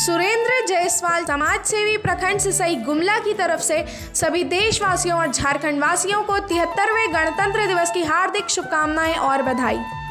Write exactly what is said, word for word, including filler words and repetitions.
सुरेंद्र जायसवाल समाज सेवी प्रखंड सिसई गुमला की तरफ से सभी देशवासियों और झारखंड वासियों को तिहत्तरवें गणतंत्र दिवस की हार्दिक शुभकामनाएं और बधाई।